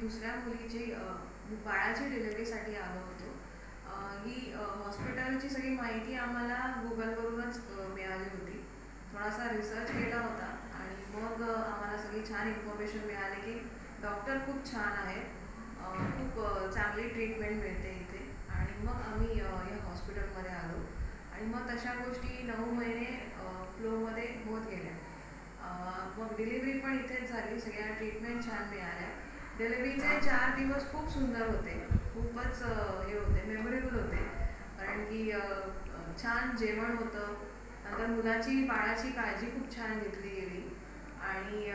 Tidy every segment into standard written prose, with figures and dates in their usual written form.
दुसऱ्या मुलीची बाळाची डिलिव्हरीसाठी आलो होतो. ही हॉस्पिटलची सगळी माहिती आम्हाला गुगलवरूनच मिळाली होती. थोडासा रिसर्च केला होता आणि मग आम्हाला सगळी छान इन्फॉर्मेशन मिळाली की डॉक्टर खूप छान आहेत, खूप चांगली ट्रीटमेंट मिळते इथे. आणि मग आम्ही या हॉस्पिटलमध्ये आलो आणि मग तशा गोष्टी 9 महिने फ्लोमध्ये होत गेल्या. मग डिलिव्हरी पण इथेच झाली, सगळ्या ट्रीटमेंट छान मिळाल्या. डिलिव्हरीचे 4 दिवस खूप सुंदर होते, खूपच हे होते, मेमोरेबल होते. कारण की छान जेवण होतं, नंतर मुलाची बाळाची काळजी खूप छान घेतली गेली आणि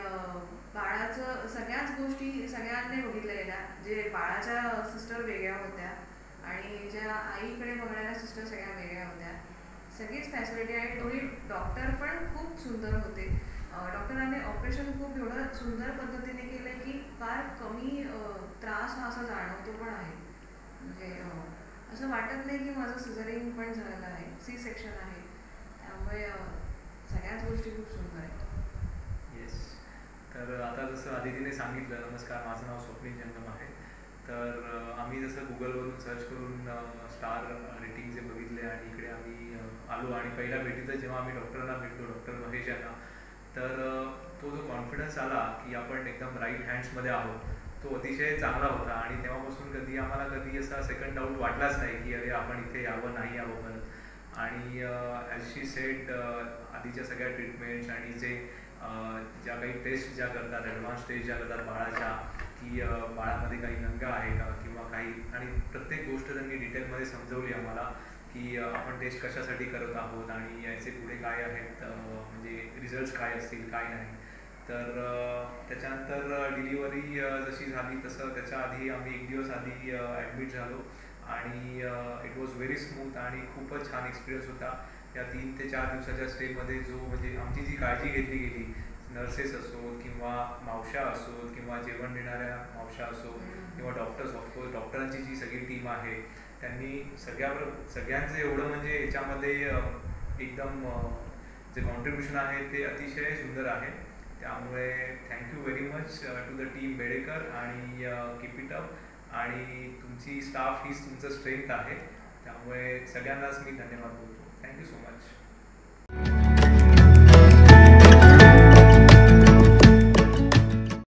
बाळाचं सगळ्याच गोष्टी सगळ्यांनी बघितल्या गेल्या. जे बाळाच्या सिस्टर वेगळ्या होत्या आणि ज्या आईकडे बघणाऱ्या सिस्टर सगळ्या वेगळ्या होत्या. सगळीच फॅसिलिटी आणि दोन्ही डॉक्टर पण खूप सुंदर होते. डॉक्टरांनी ऑपरेशन खूप एवढं सुंदर पद्धतीने केलं की फार कमी त्रास हा असा जाणवतो पण आहे. म्हणजे असं वाटत नाही की माझं सिझरिंग पण झालेलं आहे, सी सेक्शन आहे. त्यामुळे सगळ्याच गोष्टी खूप सुंदर आहेत. येस. तर आता जसं आदितीने सांगितलं, नमस्कार, माझं नाव स्वप्नील जंगम आहे. तर आम्ही जसं गुगलवरून सर्च करून स्टार रेटिंग जे बघितले आणि इकडे आम्ही आलो आणि पहिल्या भेटीतच जेव्हा आम्ही डॉक्टरांना भेटलो, डॉक्टर महेश यांना, तर तो जो कॉन्फिडन्स आला की आपण एकदम राईट हँड्समध्ये आहोत, तो अतिशय चांगला होता. आणि तेव्हापासून कधी असा सेकंड डाऊट वाटलाच नाही की अरे आपण इथे यावं नाही यावं परत. आणि ॲज शी सेड, आधीच्या सगळ्या ट्रीटमेंट्स आणि जे ज्या काही टेस्ट ज्या करतात, ॲडव्हान्स टेस्ट ज्या करतात बाळाच्या, की बाळामध्ये काही नंगा आहे का किंवा काही, आणि प्रत्येक गोष्ट त्यांनी डिटेलमध्ये समजवली आम्हाला की आपण टेस्ट कशासाठी करत आहोत आणि याचे पुढे काय आहेत, म्हणजे रिझल्ट्स काय असतील काय नाही. तर त्याच्यानंतर डिलिव्हरी जशी झाली तसं त्याच्या आधी आम्ही 1 दिवस आधी ॲडमिट झालो आणि इट वॉज व्हेरी स्मूथ आणि खूपच छान एक्सपिरियन्स होता. या 3 ते 4 दिवसाच्या स्टेमध्ये जो म्हणजे आमची जी काळजी घेतली गेली, नर्सेस असोत किंवा मावश्या असोत किंवा जेवण देणाऱ्या मावश्या असोत किंवा डॉक्टर्स, ऑफकोर्स डॉक्टरांची जी सगळी टीम आहे, त्यांनी सगळ्यांचं एवढं म्हणजे याच्यामध्ये एकदम जे कॉन्ट्रीब्युशन आहे ते अतिशय सुंदर आहे. त्यामुळे thank you very much to the team Bedekar आणि कीप इट अप. आणि तुमची स्टाफ हीच तुमचं स्ट्रेंथ आहे, त्यामुळे सगळ्यांनाच मी धन्यवाद बोलतो. Thank you so much.